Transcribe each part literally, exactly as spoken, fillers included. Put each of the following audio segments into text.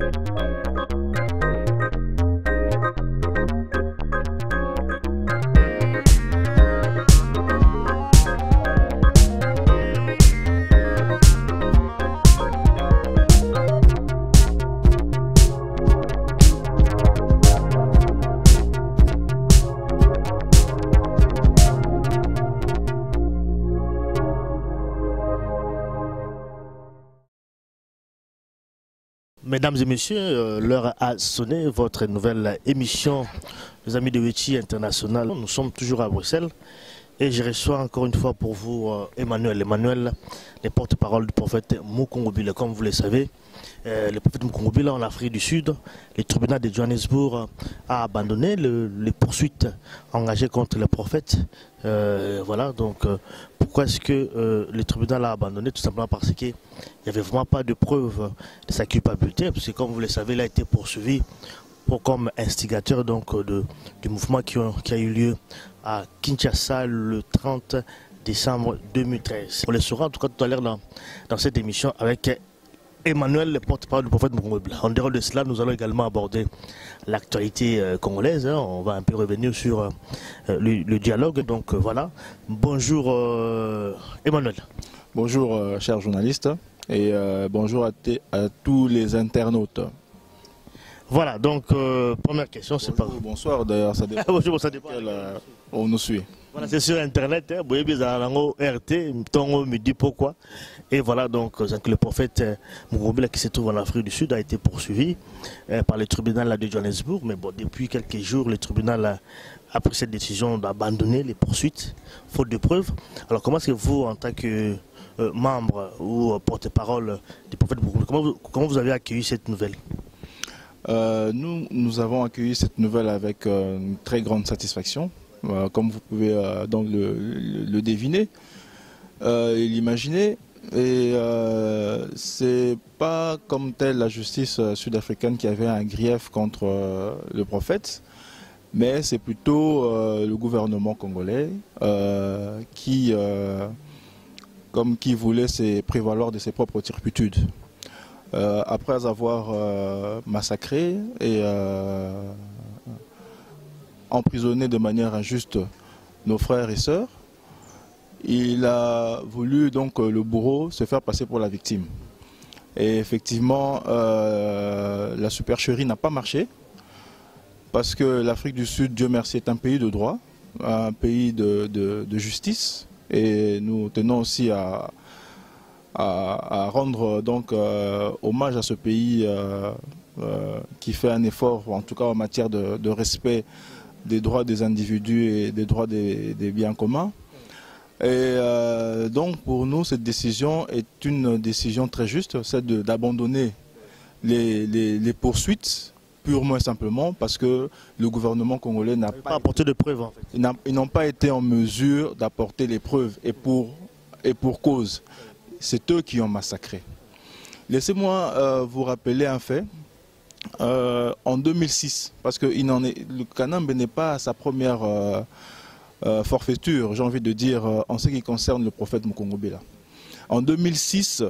Mesdames et messieurs, euh, l'heure a sonné, votre nouvelle émission, les amis de Wetchi International. Nous sommes toujours à Bruxelles et je reçois encore une fois pour vous euh, Emmanuel. Emmanuel, le porte-parole du prophète Mukungubila. Comme vous le savez, euh, le prophète Mukungubila en Afrique du Sud, le tribunal de Johannesburg a abandonné le, les poursuites engagées contre le prophète. Euh, voilà, donc euh, pourquoi est-ce que euh, le tribunal a abandonné? Tout simplement parce qu'il n'y avait vraiment pas de preuve de sa culpabilité, parce que comme vous le savez, il a été poursuivi pour, comme instigateur donc, de, du mouvement qui, ont, qui a eu lieu à Kinshasa le trente décembre deux mille treize. On le saura en tout cas tout à l'heure dans, dans cette émission avec Emmanuel, le porte-parole du prophète Mukungubila. En dehors de cela, nous allons également aborder l'actualité euh, congolaise. Hein. On va un peu revenir sur euh, le, le dialogue. Donc euh, voilà. Bonjour euh, Emmanuel. Bonjour euh, chers journalistes et euh, bonjour à, à tous les internautes. Voilà, donc euh, première question, c'est pas... Bonsoir d'ailleurs, ça dépend. Bonjour, ça dépend. Quel, euh, on nous suit. Voilà, c'est sur internet, hein, R T, Tongo me dit pourquoi. Et voilà donc le prophète Mukungubila qui se trouve en Afrique du Sud a été poursuivi euh, par le tribunal de Johannesburg. Mais bon, depuis quelques jours, le tribunal a, a pris cette décision d'abandonner les poursuites, faute de preuves. Alors comment est-ce que vous, en tant que euh, membre ou euh, porte-parole du prophète Mukungubila, comment vous, comment vous avez accueilli cette nouvelle? euh, nous, nous avons accueilli cette nouvelle avec euh, une très grande satisfaction. Euh, comme vous pouvez euh, donc le, le, le deviner euh, et l'imaginer. Et euh, c'est pas comme telle la justice sud-africaine qui avait un grief contre euh, le prophète, mais c'est plutôt euh, le gouvernement congolais euh, qui, euh, comme qui voulait se prévaloir de ses propres turpitudes. Euh, après avoir euh, massacré et euh, emprisonné de manière injuste nos frères et sœurs, il a voulu donc le bourreau se faire passer pour la victime. Et effectivement, euh, la supercherie n'a pas marché parce que l'Afrique du Sud, Dieu merci, est un pays de droit, un pays de, de, de justice, et nous tenons aussi à, à, à rendre donc euh, hommage à ce pays euh, euh, qui fait un effort, en tout cas en matière de, de respect des droits des individus et des droits des, des biens communs. Et euh, donc pour nous, cette décision est une décision très juste, c'est d'abandonner les, les, les poursuites purement et simplement parce que le gouvernement congolais n'a pas, pas apporté de preuves. En fait. Ils n'ont pas été en mesure d'apporter les preuves et pour, et pour cause. C'est eux qui ont massacré. Laissez-moi euh, vous rappeler un fait. Euh, en deux mille six, parce que il en est, le Kanambe n'est pas à sa première euh, euh, forfaiture, j'ai envie de dire, euh, en ce qui concerne le prophète Mukungubila. En deux mille six,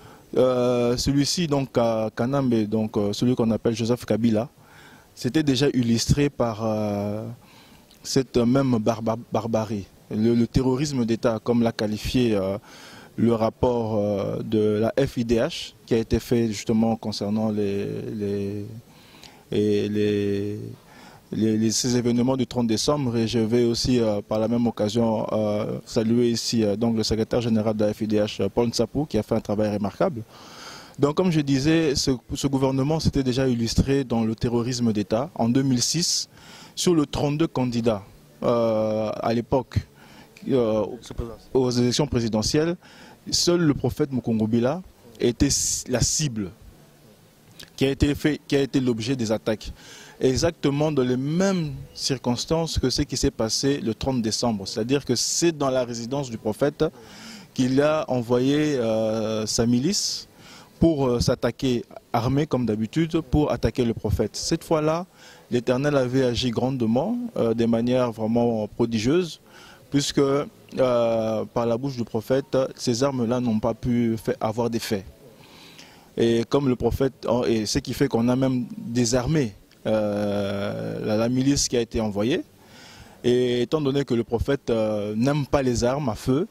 euh, celui-ci, donc à Kanambe, donc euh, celui qu'on appelle Joseph Kabila, c'était déjà illustré par euh, cette même barba barbarie, le, le terrorisme d'État, comme l'a qualifié euh, le rapport euh, de la F I D H qui a été fait justement concernant les, les, les, les, les, les ces événements du trente décembre. Et je vais aussi euh, par la même occasion euh, saluer ici euh, donc, le secrétaire général de la F I D H, Paul Ntsapou, qui a fait un travail remarquable. Donc comme je disais, ce, ce gouvernement s'était déjà illustré dans le terrorisme d'État en deux mille six sur le trente-deux candidats euh, à l'époque euh, aux élections présidentielles. Seul le prophète Mukungubila était la cible qui a été fait, qui a été l'objet des attaques. Exactement dans les mêmes circonstances que ce qui s'est passé le trente décembre. C'est-à-dire que c'est dans la résidence du prophète qu'il a envoyé euh, sa milice pour euh, s'attaquer, armé comme d'habitude, pour attaquer le prophète. Cette fois-là, l'Éternel avait agi grandement, euh, de manière vraiment prodigieuse, puisque euh, par la bouche du prophète, ces armes-là n'ont pas pu faire, avoir d'effet. Et comme le prophète, et ce qui fait qu'on a même désarmé euh, la, la milice qui a été envoyée. Et étant donné que le prophète euh, n'aime pas les armes à feu,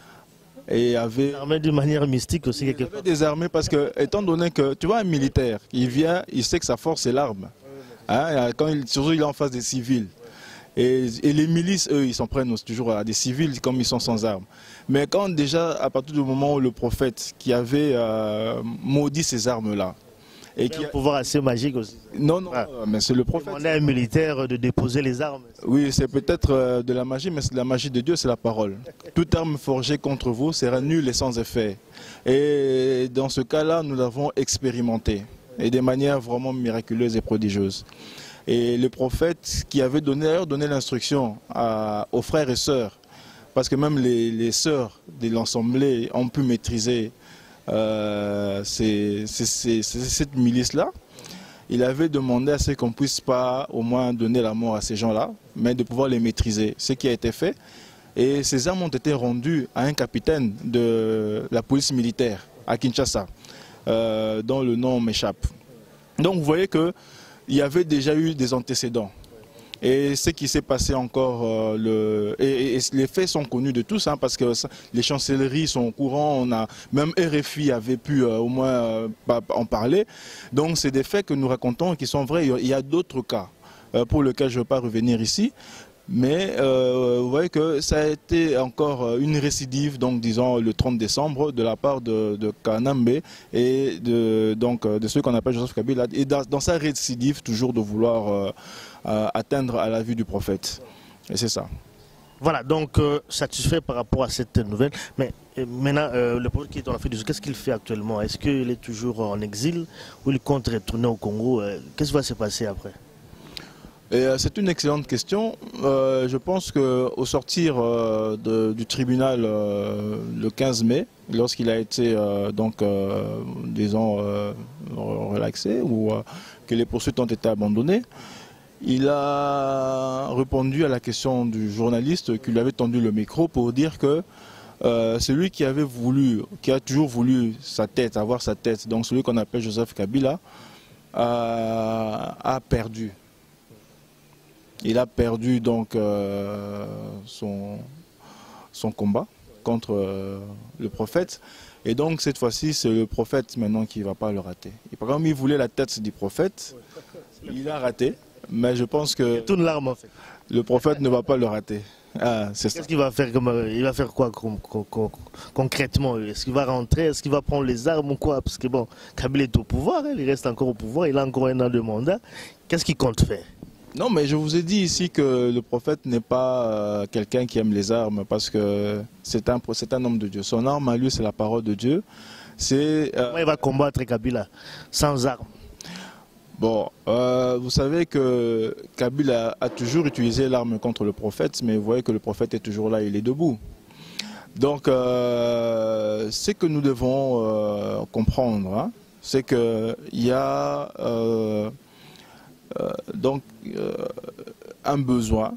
et avait armé d'une manière mystique aussi quelque part. Désarmé parce que, étant donné que, tu vois, un militaire, il vient, il sait que sa force c'est l'arme. Hein, quand il, surtout il est en face des civils. Et, et les milices, eux, ils s'en prennent toujours à des civils comme ils sont sans armes. Mais quand déjà, à partir du moment où le prophète qui avait euh, maudit ces armes-là, et qui a un pouvoir assez magique aussi. Non, non, ah. mais c'est le prophète. On a un militaire de déposer les armes. Oui, c'est peut-être euh, de la magie, mais la magie de Dieu, c'est la parole. Toute arme forgée contre vous sera nulle et sans effet. Et dans ce cas-là, nous l'avons expérimenté, et de manière vraiment miraculeuse et prodigieuse. Et le prophète qui avait donné, donné l'instruction aux frères et sœurs, parce que même les, les sœurs de l'Assemblée ont pu maîtriser euh, ces, ces, ces, cette milice-là, il avait demandé à ce qu'on ne puisse pas au moins donner la mort à ces gens-là, mais de pouvoir les maîtriser, ce qui a été fait. Et ces armes ont été rendues à un capitaine de la police militaire à Kinshasa, euh, dont le nom m'échappe. Donc vous voyez qu'il y avait déjà eu des antécédents. Et ce qui s'est passé encore, euh, le, et, et les faits sont connus de tous, hein, parce que ça, les chancelleries sont au courant, on a, même R F I avait pu euh, au moins euh, en parler. Donc c'est des faits que nous racontons et qui sont vrais. Il y a d'autres cas euh, pour lesquels je ne vais pas revenir ici. Mais euh, vous voyez que ça a été encore une récidive, donc disons le trente décembre, de la part de, de Kanambe et de, donc, de ceux qu'on appelle Joseph Kabila. Et dans, dans sa récidive, toujours de vouloir euh, euh, atteindre à la vue du prophète. Et c'est ça. Voilà, donc euh, satisfait par rapport à cette nouvelle. Mais euh, maintenant, euh, le prophète qui est en Afrique du Sud, qu'est-ce qu'il fait actuellement? Est-ce qu'il est toujours en exil ou il compte retourner au Congo? euh, Qu'est-ce qui va se passer après? C'est une excellente question. Euh, je pense qu'au sortir euh, de, du tribunal euh, le quinze mai, lorsqu'il a été, euh, donc, euh, disons, euh, relaxé ou euh, que les poursuites ont été abandonnées, il a répondu à la question du journaliste qui lui avait tendu le micro pour dire que euh, celui qui avait voulu, qui a toujours voulu sa tête, avoir sa tête, donc celui qu'on appelle Joseph Kabila, a, a perdu. Il a perdu donc euh, son, son combat contre euh, le prophète. Et donc cette fois-ci, c'est le prophète maintenant qui ne va pas le rater. Et par exemple, il voulait la tête du prophète, il a raté, mais je pense que toute l'arme en fait. Le prophète ne va pas le rater. Ah, Qu'est-ce qu'il va faire comme, il va faire quoi con, con, con, concrètement? Est-ce qu'il va rentrer? Est-ce qu'il va prendre les armes ou quoi? Parce que bon, Kabila est au pouvoir, hein, il reste encore au pouvoir, il a encore un an de mandat. Qu'est-ce qu'il compte faire? Non, mais je vous ai dit ici que le prophète n'est pas euh, quelqu'un qui aime les armes, parce que c'est un, c'est un homme de Dieu. Son arme à lui, c'est la parole de Dieu. C'est, euh... Comment il va combattre Kabila sans armes? Bon, euh, vous savez que Kabila a toujours utilisé l'arme contre le prophète, mais vous voyez que le prophète est toujours là, il est debout. Donc, euh, ce que nous devons euh, comprendre, hein, c'est qu'il y a... Euh, Euh, donc euh, un besoin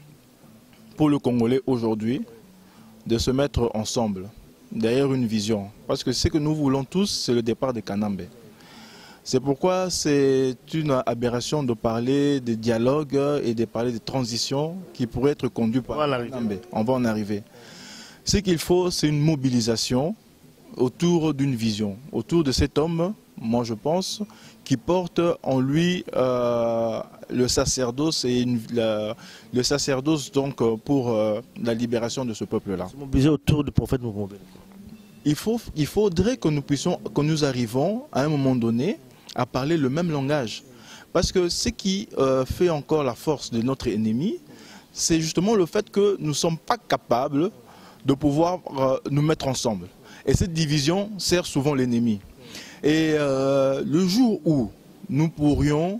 pour le Congolais aujourd'hui de se mettre ensemble derrière une vision, parce que ce que nous voulons tous, c'est le départ de Kanambe. C'est pourquoi c'est une aberration de parler de dialogue et de parler de transition qui pourrait être conduit par Kanambe. On va en arriver. Ce qu'il faut, c'est une mobilisation autour d'une vision, autour de cet homme, moi je pense, qui porte en lui euh, le sacerdoce et une, la, le sacerdoce donc pour euh, la libération de ce peuple-là. Mobiliser autour du prophète Mokombé. Il faut, il faudrait que nous puissions, que nous arrivons à un moment donné à parler le même langage, parce que ce qui euh, fait encore la force de notre ennemi, c'est justement le fait que nous ne sommes pas capables de pouvoir euh, nous mettre ensemble. Et cette division sert souvent l'ennemi. Et euh, le jour où nous pourrions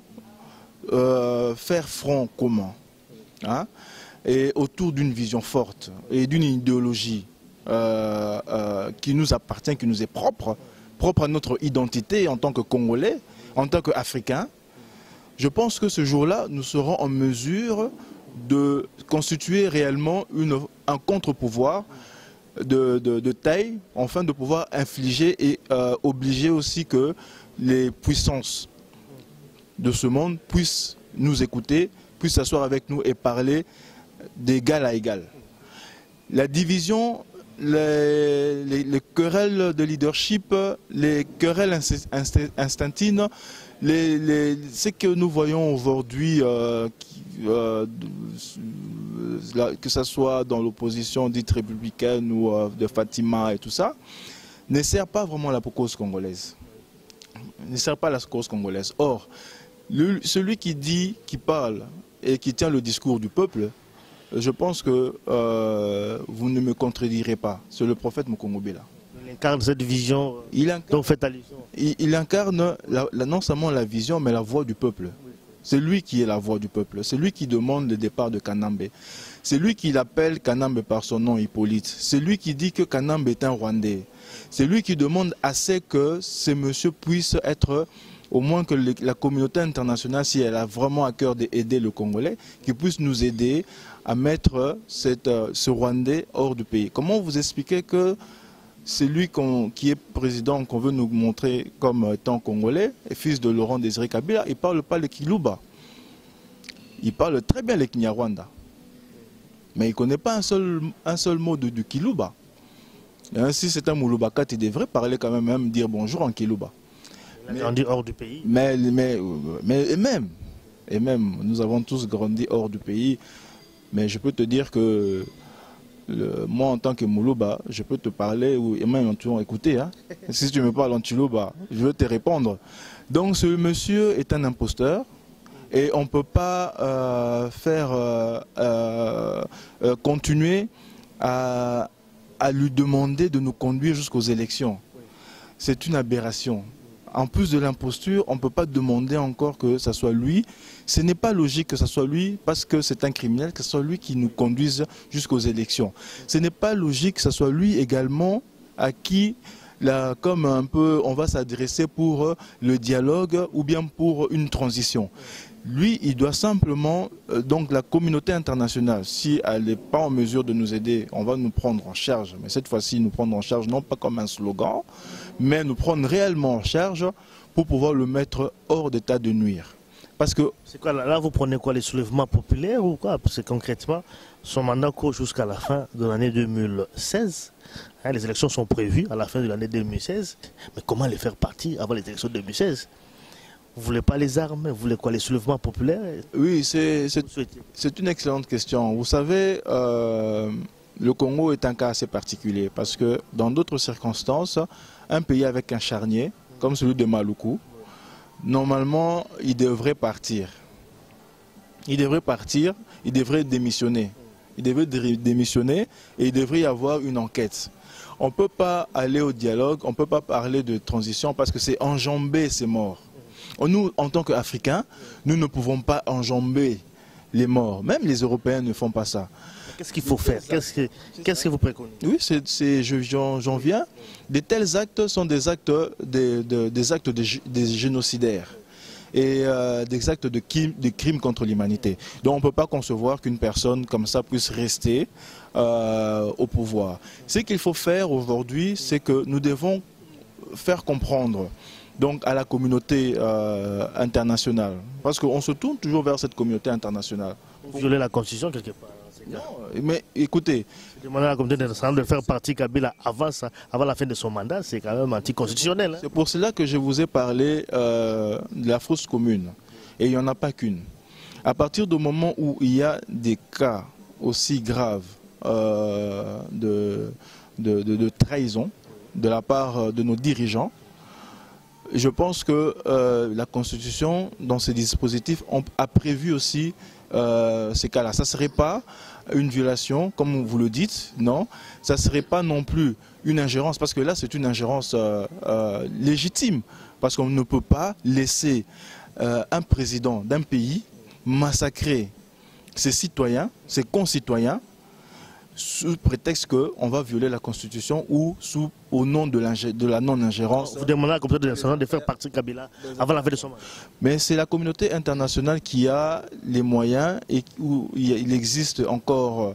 euh, faire front commun, hein, et autour d'une vision forte et d'une idéologie euh, euh, qui nous appartient, qui nous est propre, propre à notre identité en tant que Congolais, en tant qu'Africains, je pense que ce jour-là, nous serons en mesure de constituer réellement une, un contre-pouvoir de, de, de taille, afin de pouvoir infliger et euh, obliger aussi que les puissances de ce monde puissent nous écouter, puissent s'asseoir avec nous et parler d'égal à égal. La division, les, les, les querelles de leadership, les querelles instantines, les, les, ce que nous voyons aujourd'hui, euh, euh, que ce soit dans l'opposition dite républicaine ou euh, de Fatima et tout ça, ne sert pas vraiment la cause congolaise. Ne sert pas la cause congolaise. Or, le, celui qui dit, qui parle et qui tient le discours du peuple, je pense que euh, vous ne me contredirez pas. C'est le prophète Mukongobela. Il incarne cette vision il incarne, dont vous faites allusion. Il, il incarne la, la, non seulement la vision, mais la voix du peuple. Oui. C'est lui qui est la voix du peuple. C'est lui qui demande le départ de Kanambe. C'est lui qui l'appelle Kanambe par son nom Hippolyte. C'est lui qui dit que Kanambe est un Rwandais. C'est lui qui demande assez que ce monsieur puisse être, au moins que le, la communauté internationale, si elle a vraiment à cœur d'aider le Congolais, qui puisse nous aider à mettre cette, ce Rwandais hors du pays. Comment vous expliquez que c'est lui qu'on, qui est président, qu'on veut nous montrer comme étant Congolais, et fils de Laurent Désiré Kabila, il ne parle pas le Kiluba. Il parle très bien le Kinyarwanda. Mais il ne connaît pas un seul, un seul mot de, du Kiluba. Et ainsi, c'est un Mouloubakat, il devrait parler quand même, même dire bonjour en Kiluba. Il a grandi hors du pays. Mais, mais, mais et même, et même, nous avons tous grandi hors du pays. Mais je peux te dire que le, moi, en tant que Moulouba, je peux te parler, ou, et même tu vas écouter. Hein. Si tu me parles en Chiluba, je vais te répondre. Donc ce monsieur est un imposteur. Et on ne peut pas euh, faire euh, euh, euh, continuer à, à lui demander de nous conduire jusqu'aux élections. C'est une aberration. En plus de l'imposture, on ne peut pas demander encore que ce soit lui. Ce n'est pas logique que ce soit lui parce que c'est un criminel, que ce soit lui qui nous conduise jusqu'aux élections. Ce n'est pas logique que ce soit lui également à qui, là, comme un peu, on va s'adresser pour le dialogue ou bien pour une transition. Lui, il doit simplement, euh, donc la communauté internationale, si elle n'est pas en mesure de nous aider, on va nous prendre en charge. Mais cette fois-ci, nous prendre en charge, non pas comme un slogan, mais nous prendre réellement en charge pour pouvoir le mettre hors d'état de nuire. Parce que... C'est quoi, là, vous prenez quoi, les soulèvements populaires ou quoi? Parce que concrètement, son mandat court jusqu'à la fin de l'année deux mille seize. Hein, les élections sont prévues à la fin de l'année deux mille seize. Mais comment les faire partir avant les élections de deux mille seize? Vous ne voulez pas les armes? Vous voulez quoi, les soulèvements populaires? Oui, c'est une excellente question. Vous savez, euh, le Congo est un cas assez particulier parce que dans d'autres circonstances, un pays avec un charnier, comme celui de Maluku, normalement, il devrait partir. Il devrait partir, il devrait démissionner. Il devrait démissionner et il devrait y avoir une enquête. On ne peut pas aller au dialogue, on ne peut pas parler de transition parce que c'est enjamber ces morts. Nous, en tant qu'Africains, nous ne pouvons pas enjamber les morts. Même les Européens ne font pas ça. Qu'est-ce qu'il faut faire? Qu'est-ce que, qu'est-ce que vous préconisez? Oui, j'en viens. De tels actes sont des actes, des, de, des actes de, des génocidaires et euh, des actes de, de crimes contre l'humanité. Donc on ne peut pas concevoir qu'une personne comme ça puisse rester euh, au pouvoir. Ce qu'il faut faire aujourd'hui, c'est que nous devons faire comprendre donc à la communauté euh, internationale. Parce qu'on se tourne toujours vers cette communauté internationale. Vous violez la Constitution quelque part? Non, mais écoutez... Demander à la communauté internationale de faire partie Kabila avant, ça, avant la fin de son mandat, c'est quand même anticonstitutionnel. Hein. C'est pour cela que je vous ai parlé euh, de la fosse commune. Et il n'y en a pas qu'une. À partir du moment où il y a des cas aussi graves euh, de, de, de, de trahison de la part de nos dirigeants, je pense que euh, la Constitution, dans ses dispositifs, on, a prévu aussi euh, ces cas-là. Ça ne serait pas une violation, comme vous le dites, non. Ça ne serait pas non plus une ingérence, parce que là, c'est une ingérence euh, euh, légitime. Parce qu'on ne peut pas laisser euh, un président d'un pays massacrer ses citoyens, ses concitoyens, sous prétexte qu'on va violer la Constitution ou sous, au nom de, de la non-ingérence. Vous demandez à la communauté internationale de faire partie de Kabila avant la fin de son mandat. Mais c'est la communauté internationale qui a les moyens et où il existe encore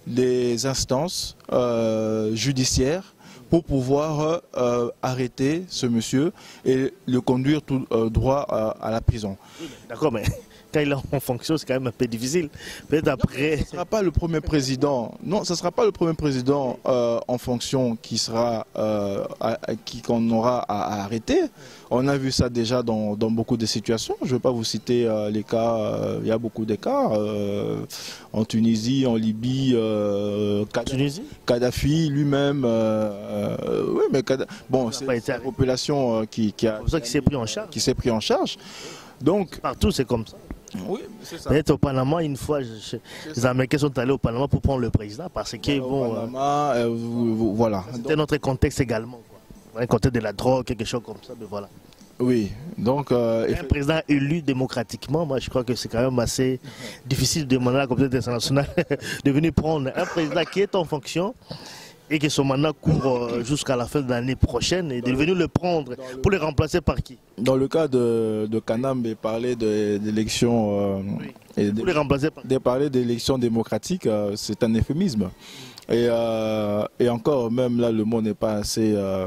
les instances euh, judiciaires pour pouvoir euh, arrêter ce monsieur et le conduire tout euh, droit à, à la prison. D'accord, mais quand il est en fonction, c'est quand même un peu difficile. Peut-être après... Ce ne sera pas le premier président, non, ce ne sera pas le premier président euh, en fonction qui sera, euh, à, à, qui qu'on aura à, à arrêter. On a vu ça déjà dans, dans beaucoup de situations. Je ne vais pas vous citer euh, les cas, euh, il y a beaucoup de cas. Euh, en Tunisie, en Libye, euh, Tunisie Kadhafi lui-même. Euh, euh, oui, mais Kadhafi, bon, c'est la population euh, qui, qui, a, c'est pour ça qu'il s'est pris en charge. Qui s'est pris en charge. Donc, partout, c'est comme ça. Oui, c'est ça. Peut-être au Panama, une fois, je, je, les Américains sont allés au Panama pour prendre le président parce qu'ils vont. Au Panama, euh, vous, vous, voilà. C'était notre contexte également. Quoi. Un contexte de la drogue, quelque chose comme ça. Mais voilà. Oui, donc. Euh, un président élu démocratiquement, moi je crois que c'est quand même assez difficile de demander à la communauté internationale de venir prendre un président qui est en fonction et que son mandat court jusqu'à la fin de l'année prochaine et de venir le prendre pour le remplacer par qui? Dans le cas de, de Kanambe, parler d'élections euh, oui. Pour le remplacer par de parler d'élections démocratiques, euh, c'est un euphémisme. Et, euh, et encore, même là, le mot n'est pas assez, euh,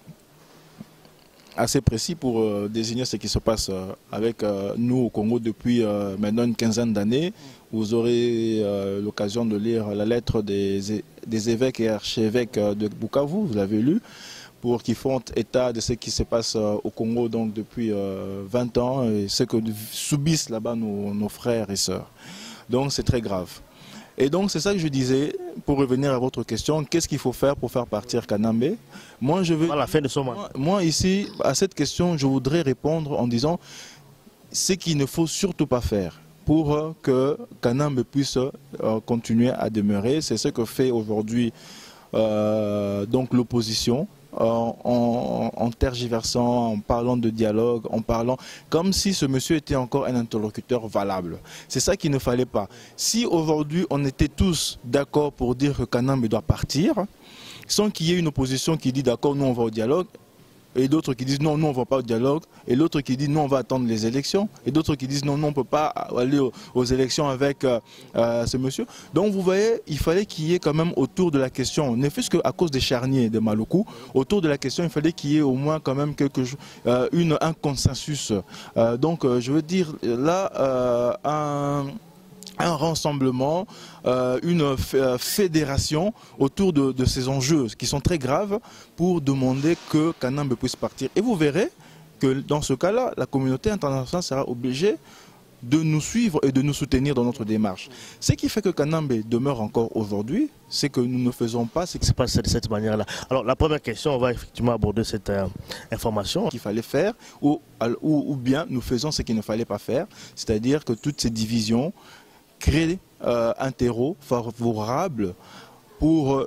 assez précis pour euh, désigner ce qui se passe euh, avec euh, nous au Congo depuis euh, maintenant une quinzaine d'années. Vous aurez euh, l'occasion de lire la lettre des, des évêques et archevêques de Bukavu, vous l'avez lu, pour qu'ils font état de ce qui se passe euh, au Congo donc, depuis euh, vingt ans et ce que subissent là-bas nos, nos frères et sœurs. Donc c'est très grave. Et donc c'est ça que je disais, pour revenir à votre question, qu'est-ce qu'il faut faire pour faire partir Kanambe? Moi, je veux, à la fin de son mandat. Moi, moi ici, à cette question, je voudrais répondre en disant ce qu'il ne faut surtout pas faire pour que Kanambe puisse euh, continuer à demeurer. C'est ce que fait aujourd'hui euh, donc l'opposition. En, en, en tergiversant, en parlant de dialogue, en parlant comme si ce monsieur était encore un interlocuteur valable. C'est ça qu'il ne fallait pas. Si aujourd'hui on était tous d'accord pour dire que Kanambe doit partir, sans qu'il y ait une opposition qui dit d'accord, nous on va au dialogue, et d'autres qui disent non, nous on ne va pas au dialogue, et l'autre qui dit non, on va attendre les élections, et d'autres qui disent non, non, on ne peut pas aller aux, aux élections avec euh, euh, ce monsieur. Donc vous voyez, il fallait qu'il y ait quand même autour de la question, ne fût-ce qu'à cause des charniers de Maluku, autour de la question, il fallait qu'il y ait au moins quand même quelque, euh, une, un consensus. Euh, donc euh, je veux dire, là, euh, un... un rassemblement, euh, une fédération autour de, de ces enjeux qui sont très graves pour demander que Kanambe puisse partir. Et vous verrez que dans ce cas-là, la communauté internationale sera obligée de nous suivre et de nous soutenir dans notre démarche. Ce qui fait que Kanambe demeure encore aujourd'hui, c'est que nous ne faisons pas ce qui se passe de cette manière-là. Alors la première question, on va effectivement aborder cette euh, information. Qu'il fallait faire ou, ou, ou bien nous faisons ce qu'il ne fallait pas faire, c'est-à-dire que toutes ces divisions créer euh, un terreau favorable pour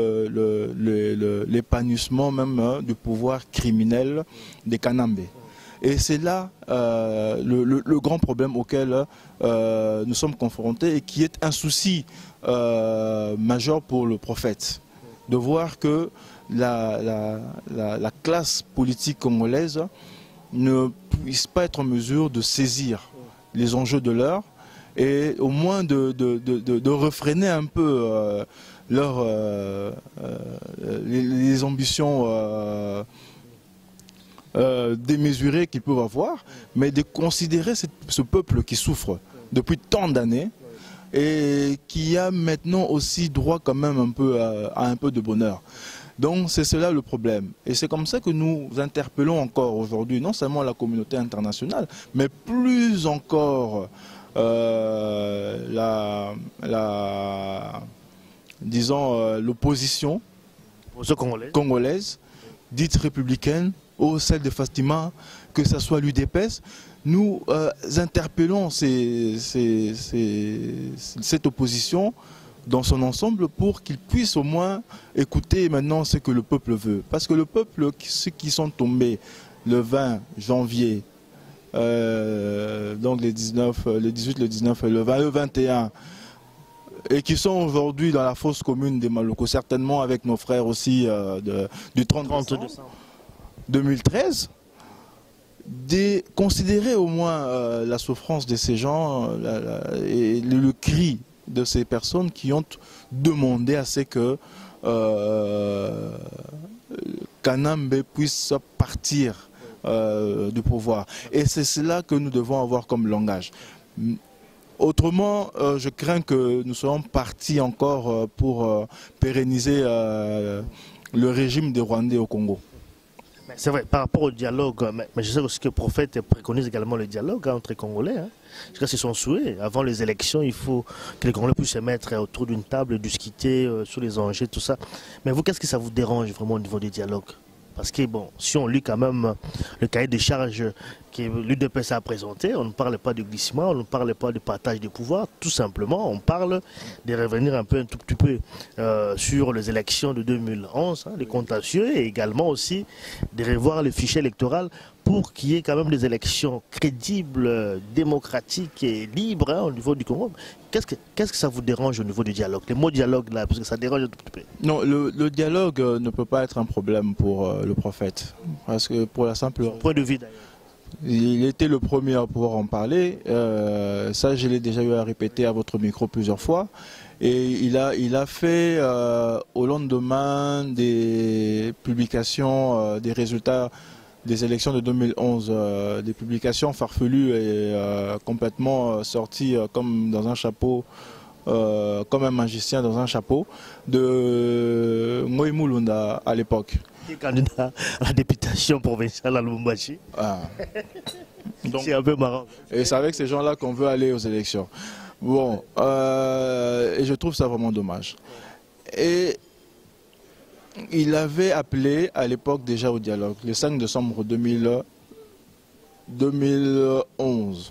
l'épanouissement le, le, le, même hein, du pouvoir criminel des Kanambe. Et c'est là euh, le, le, le grand problème auquel euh, nous sommes confrontés et qui est un souci euh, majeur pour le prophète. De voir que la, la, la, la classe politique congolaise ne puisse pas être en mesure de saisir les enjeux de l'heure et au moins de, de, de, de, de refréner un peu euh, leur, euh, euh, les, les ambitions euh, euh, démesurées qu'ils peuvent avoir, mais de considérer cette, ce peuple qui souffre depuis tant d'années et qui a maintenant aussi droit quand même un peu à, à un peu de bonheur. Donc c'est cela le problème. Et c'est comme ça que nous interpellons encore aujourd'hui, non seulement la communauté internationale, mais plus encore Euh, la, la, disons, euh, l'opposition congolaise. congolaise, dite républicaine, ou celle de Fatima, que ce soit l'U D P S, nous euh, interpellons ces, ces, ces, cette opposition dans son ensemble pour qu'ils puissent au moins écouter maintenant ce que le peuple veut. Parce que le peuple, ceux qui sont tombés le vingt janvier, Euh, donc les dix-neuf, le dix-huit, le dix-neuf, le vingt, le vingt et un, et qui sont aujourd'hui dans la fosse commune des Maluku, certainement avec nos frères aussi euh, de, du trente décembre deux mille treize, de considérer au moins euh, la souffrance de ces gens la, la, et le, le cri de ces personnes qui ont demandé à ce que euh, Kanambe puisse partir euh, du pouvoir. Et c'est cela que nous devons avoir comme langage. Autrement, euh, je crains que nous soyons partis encore euh, pour euh, pérenniser euh, le régime des Rwandais au Congo. C'est vrai, par rapport au dialogue, mais, mais je sais aussi que le prophète préconise également le dialogue hein, entre les Congolais. Hein. C'est son souhait. Avant les élections, il faut que les Congolais puissent se mettre autour d'une table, discuter euh, sur les enjeux, tout ça. Mais vous, qu'est-ce que ça vous dérange vraiment au niveau du dialogue? Parce que bon, si on lit quand même le cahier des charges que l'U D P S a présenté, on ne parle pas de glissement, on ne parle pas de partage de pouvoir, tout simplement, on parle de revenir un peu, un tout petit peu euh, sur les élections de deux mille onze, hein, les contentieux, et également aussi de revoir le fichier électoral pour qu'il y ait quand même des élections crédibles, démocratiques et libres hein, au niveau du Congo. Qu'est-ce que, qu'est-ce que ça vous dérange au niveau du dialogue? Les mots dialogue là, parce que ça dérange un tout petit peu. Non, le, le dialogue euh, ne peut pas être un problème pour euh, le prophète. Parce que pour la simple... Son point de vue d'ailleurs. Il était le premier à pouvoir en parler. Euh, ça, je l'ai déjà eu à répéter à votre micro plusieurs fois. Et il a, il a fait, euh, au lendemain des publications, euh, des résultats des élections de deux mille onze, euh, des publications farfelues et euh, complètement euh, sorties euh, comme dans un chapeau, euh, comme un magicien dans un chapeau, de Moïse Mulunda à l'époque. Qui est candidat à la députation provinciale à Lubumbashi. Ah. C'est un peu marrant. Et c'est avec ces gens-là qu'on veut aller aux élections. Bon, euh, et je trouve ça vraiment dommage. Et il avait appelé à l'époque déjà au dialogue, le cinq décembre deux mille onze.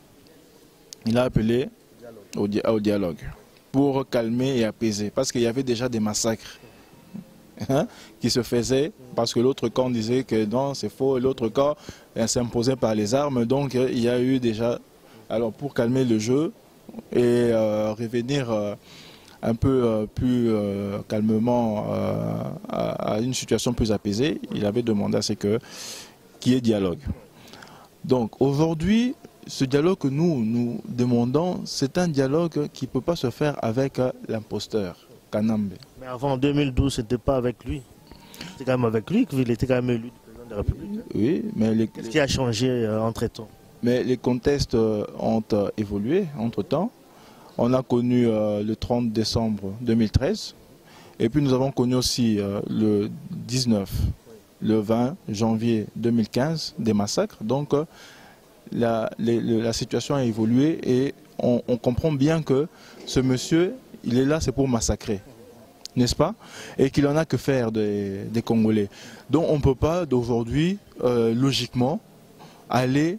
Il a appelé au, di au dialogue pour calmer et apaiser, parce qu'il y avait déjà des massacres hein, qui se faisaient, parce que l'autre camp disait que non, c'est faux, et l'autre camp s'imposait par les armes, donc il y a eu déjà, alors pour calmer le jeu et euh, revenir euh, un peu euh, plus euh, calmement euh, à, à une situation plus apaisée, il avait demandé à ce que qu'il y ait dialogue. Donc aujourd'hui, ce dialogue que nous nous demandons, c'est un dialogue qui ne peut pas se faire avec euh, l'imposteur, Kanambe. Mais avant deux mille douze, ce n'était pas avec lui. C'était quand même avec lui qu'il était quand même élu président de la République. Oui, mais les... Qu'est-ce qui a changé euh, entre-temps? Mais les contextes euh, ont euh, évolué entre-temps. On a connu euh, le trente décembre deux mille treize, et puis nous avons connu aussi euh, le dix-neuf, le vingt janvier deux mille quinze, des massacres. Donc euh, la, les, la situation a évolué et on, on comprend bien que ce monsieur, il est là, c'est pour massacrer, n'est-ce pas? Et qu'il en a que faire des, des Congolais. Donc on ne peut pas d'aujourd'hui, euh, logiquement, aller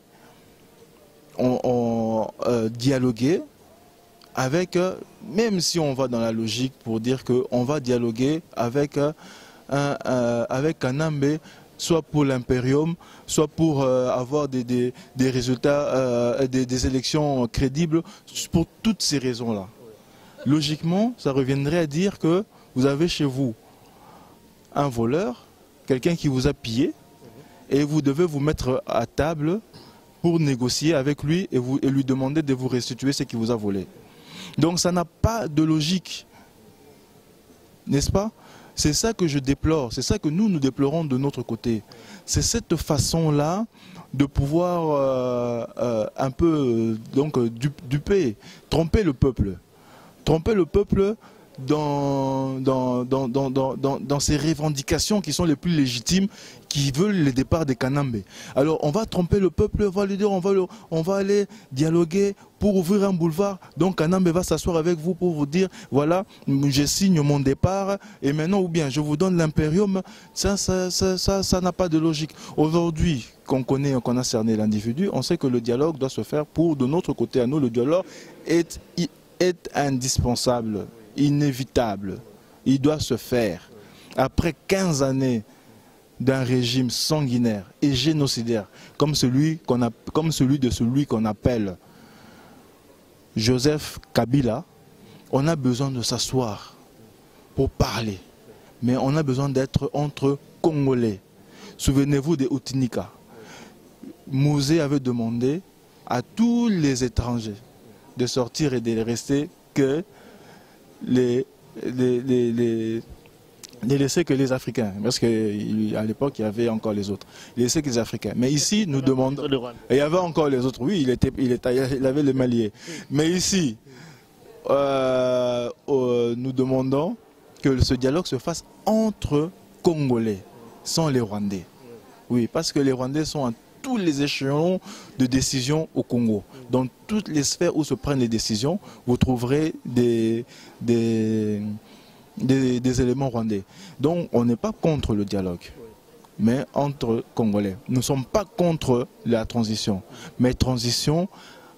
on, on, euh, dialoguer avec, euh, même si on va dans la logique pour dire qu'on va dialoguer avec, euh, un, euh, avec Kanambe, soit pour l'impérium, soit pour euh, avoir des, des, des résultats, euh, des, des élections crédibles, pour toutes ces raisons-là. Logiquement, ça reviendrait à dire que vous avez chez vous un voleur, quelqu'un qui vous a pillé, et vous devez vous mettre à table pour négocier avec lui et, vous, et lui demander de vous restituer ce qu'il vous a volé. Donc ça n'a pas de logique, n'est-ce pas? C'est ça que je déplore, c'est ça que nous, nous déplorons de notre côté. C'est cette façon-là de pouvoir euh, euh, un peu donc, duper, tromper le peuple. Tromper le peuple dans, dans, dans, dans, dans, dans, dans ces revendications qui sont les plus légitimes, qui veulent le départ des Kanambe. Alors on va tromper le peuple, on va lui dire, on va, le, on va aller dialoguer pour ouvrir un boulevard. Donc Kanambe va s'asseoir avec vous pour vous dire, voilà, je signe mon départ et maintenant, ou bien je vous donne l'impérium. Ça, ça, ça, ça, ça n'a pas de logique. Aujourd'hui, qu'on connaît, qu'on a cerné l'individu, on sait que le dialogue doit se faire pour, de notre côté à nous, le dialogue est, est indispensable, inévitable. Il doit se faire. Après quinze années d'un régime sanguinaire et génocidaire, comme celui, qu'on a, comme celui de celui qu'on appelle Joseph Kabila, on a besoin de s'asseoir pour parler. Mais on a besoin d'être entre Congolais. Souvenez-vous des Outinika. Mouzé avait demandé à tous les étrangers de sortir et de rester que les, les, les, les, les laisser que les Africains, parce qu'à l'époque il y avait encore les autres, il laissait que les Africains. Mais ici nous demandons, et il y avait encore les autres, oui, il, était, il, était, il avait le Malier. Mais ici, euh, euh, nous demandons que ce dialogue se fasse entre Congolais, sans les Rwandais. Oui, parce que les Rwandais sont à tous les échelons de décision au Congo. Dans toutes les sphères où se prennent les décisions, vous trouverez des, des, des, des éléments rwandais. Donc on n'est pas contre le dialogue, mais entre Congolais. Nous ne sommes pas contre la transition, mais transition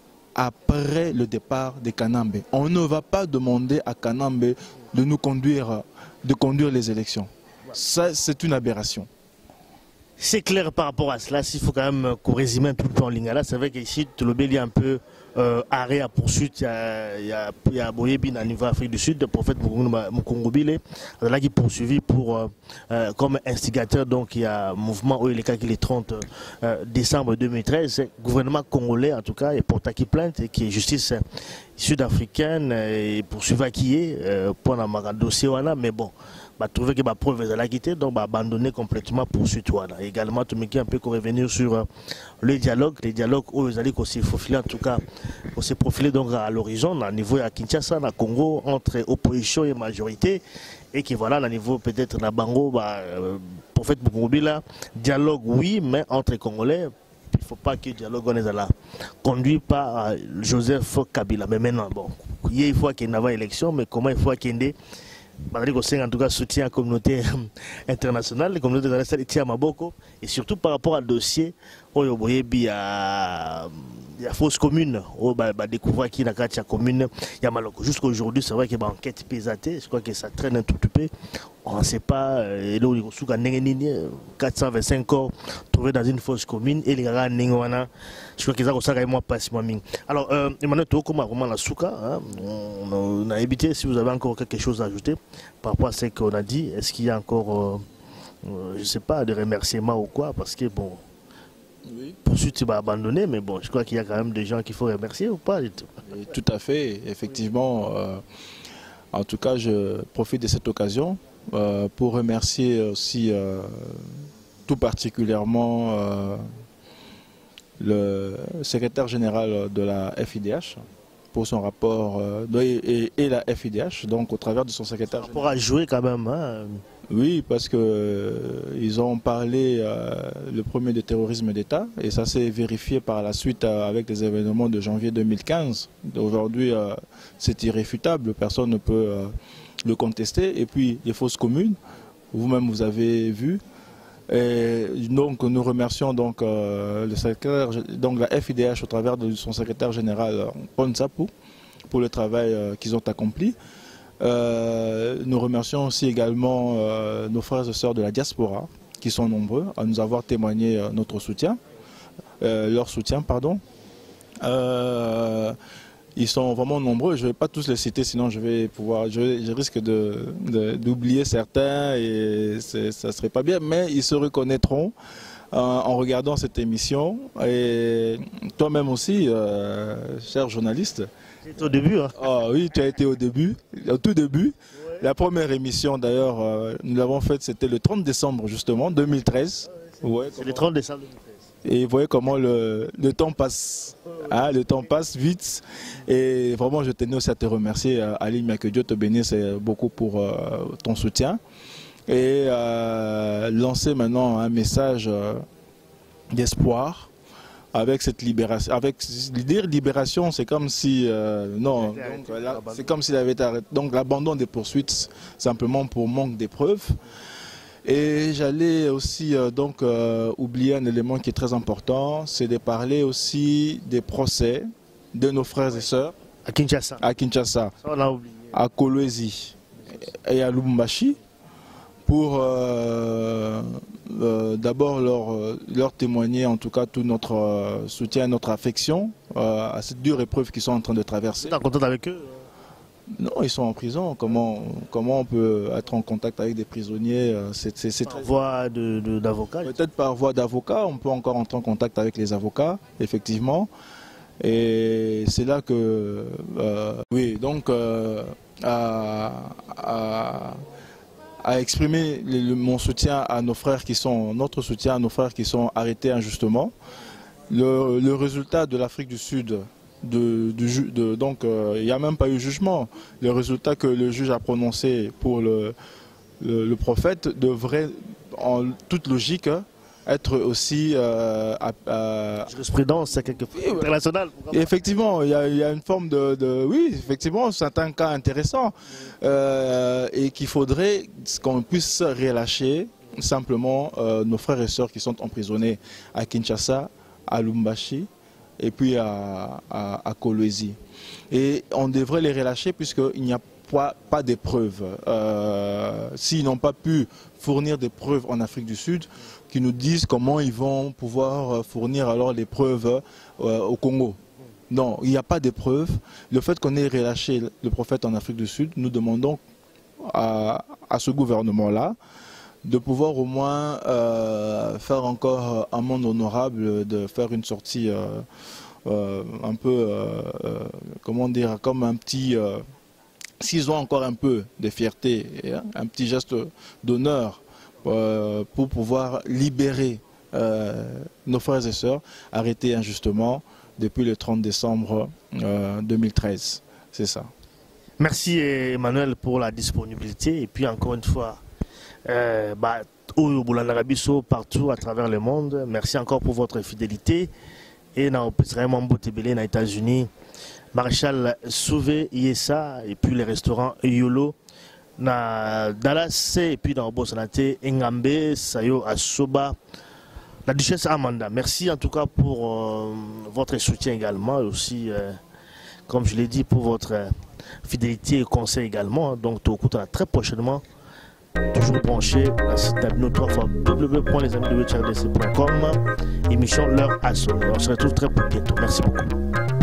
après le départ des Kanambe. On ne va pas demander à Kanambe de nous conduire, de conduire les élections. Ça, c'est une aberration. C'est clair par rapport à cela. S'il faut quand même qu'on résume un tout peu en Lingala, c'est vrai qu'ici, il y a un peu euh, arrêt à poursuite. Il y a, il y a, il y a Boyebi au niveau Afrique du Sud, le prophète Mukongobile, là qui poursuivi pour, euh, euh, comme instigateur. Donc il y a un mouvement où il est calculé le trente décembre deux mille treize. Le gouvernement congolais, en tout cas, est porté qui plainte et qui est justice sud-africaine et poursuivi qui est euh, pour un dossier. Mais bon. Bah, trouver que ma preuve est la quitté, donc bah, abandonner complètement pour suite. Également, tout le monde un peu revenir sur euh, le dialogue, les dialogues où ils allaient se profiler, en tout cas, se profiler donc à l'horizon, à niveau à Kinshasa, à Congo, entre opposition et majorité, et qui voilà, à niveau peut-être à Bango, bah, euh, prophète Mukongobile, dialogue oui, mais entre Congolais. Il ne faut pas que le dialogue on est là, conduit par euh, Joseph Kabila. Mais maintenant, bon, il faut qu'il y ait une élection, mais comment il faut qu'il y ait en tout cas soutien à la communauté internationale, la communauté internationale tient à Maboko, et surtout par rapport à dossier, il y a fausse commune, on va découvrir qui est dans la commune, il y a Maloko. Jusqu'à aujourd'hui, c'est vrai qu'il y a une enquête pesatée, je crois que ça traîne un tout petit peu, on ne sait pas, et là, il y a quatre cent vingt-cinq corps trouvés dans une fausse commune, et les gars, je crois qu'ils ont ça moi pas si moi. Alors, euh, Emmanuel, tu comment vraiment la souka, on a évité, si vous avez encore quelque chose à ajouter par rapport à ce qu'on a dit, est-ce qu'il y a encore, euh, euh, je ne sais pas, des remerciements ou quoi, parce que bon, oui. Poursuite tu vas abandonner, mais bon, je crois qu'il y a quand même des gens qu'il faut remercier ou pas du tout. Et tout à fait, effectivement. Euh, en tout cas, je profite de cette occasion euh, pour remercier aussi euh, tout particulièrement euh, le secrétaire général de la F I D H pour son rapport euh, et, et la F I D H, donc au travers de son secrétaire général. Pour jouer quand même, hein. Oui, parce que euh, ils ont parlé euh, le premier de terrorisme d'État et ça s'est vérifié par la suite euh, avec les événements de janvier deux mille quinze. Aujourd'hui, euh, c'est irréfutable, personne ne peut euh, le contester. Et puis les fausses communes, vous-même vous avez vu. Et donc nous remercions donc euh, le secrétaire, donc la F I D H au travers de son secrétaire général Ponsapou pour le travail euh, qu'ils ont accompli. Euh, nous remercions aussi également euh, nos frères et sœurs de la diaspora qui sont nombreux à nous avoir témoigné euh, notre soutien, euh, leur soutien pardon. Euh, Ils sont vraiment nombreux, je ne vais pas tous les citer, sinon je vais pouvoir, je, je risque de, de, d'oublier certains et ça ne serait pas bien, mais ils se reconnaîtront euh, en regardant cette émission. Et toi-même aussi, euh, cher journaliste. C'est au début. Hein. Oh, oui, tu as été au début, au tout début. Ouais. La première émission d'ailleurs, euh, nous l'avons faite, c'était le trente décembre justement, deux mille treize. Ouais, ouais, c'est le trente décembre deux mille treize. Et vous voyez comment le, le temps passe, hein, le temps passe vite. Et vraiment, je tenais aussi à te remercier, Ali, mais que Dieu te bénisse beaucoup pour euh, ton soutien. Et euh, lancer maintenant un message euh, d'espoir avec cette libération. Avec dire libération, c'est comme si euh, non, c'est comme s'il avait été arrêté. Donc l'abandon des poursuites, simplement pour manque d'épreuves. Et j'allais aussi euh, donc euh, oublier un élément qui est très important, c'est de parler aussi des procès de nos frères et sœurs à Kinshasa, à, Kinshasa, ça, on a oublié. À Kolwezi et à Lubumbashi pour euh, euh, d'abord leur, leur témoigner en tout cas tout notre euh, soutien, notre affection euh, à cette dure épreuve qu'ils sont en train de traverser. Tu es en contact avec eux? Non, ils sont en prison. Comment, comment on peut être en contact avec des prisonniers? C'est par voie d'avocat? Peut-être par voie d'avocat. On peut encore entrer en contact avec les avocats, effectivement. Et c'est là que, euh, oui, donc, euh, à, à, à exprimer le, le, mon soutien à nos frères qui sont, notre soutien à nos frères qui sont arrêtés injustement. Le, le résultat de l'Afrique du Sud, de, de, de, donc euh, il n'y a même pas eu jugement. Le résultat que le juge a prononcé pour le, le, le prophète devrait, en toute logique, être aussi euh, à, à... jurisprudence, c'est quelque chose international. Effectivement, il y, a, il y a une forme de, de... Oui, effectivement, c'est un cas intéressant euh, et qu'il faudrait qu'on puisse relâcher simplement euh, nos frères et sœurs qui sont emprisonnés à Kinshasa, à Lubumbashi et puis à, à, à Kolwezi. Et on devrait les relâcher puisqu'il n'y a pas, pas de preuves. Euh, S'ils n'ont pas pu fournir des preuves en Afrique du Sud, qui nous disent comment ils vont pouvoir fournir alors les preuves euh, au Congo. Non, il n'y a pas de preuves. Le fait qu'on ait relâché le prophète en Afrique du Sud, nous demandons à, à ce gouvernement-là de pouvoir au moins euh, faire encore un monde honorable, de faire une sortie euh, euh, un peu, euh, euh, comment dire, comme un petit... Euh, s'ils ont encore un peu de fierté, et, hein, un petit geste d'honneur, Euh, pour pouvoir libérer euh, nos frères et sœurs arrêtés injustement depuis le trente décembre euh, deux mille treize. C'est ça. Merci Emmanuel pour la disponibilité et puis encore une fois, euh, bah, au Boulanarabiso partout à travers le monde. Merci encore pour votre fidélité. Et dans les États-Unis, Maréchal Souvé, Yessa et puis les restaurants Yolo. Na Dallas et puis dans Bosanate, Engambe, Sayo, Asoba, la Duchesse Amanda. Merci en tout cas pour euh, votre soutien également, aussi, euh, comme je l'ai dit, pour votre euh, fidélité et conseil également. Donc, tu écoutes très prochainement, toujours branché, la site d'Abino trois fois w w w point les amis de w h r d c point com, émission L'heure à sonner. On se retrouve très bientôt. Merci beaucoup.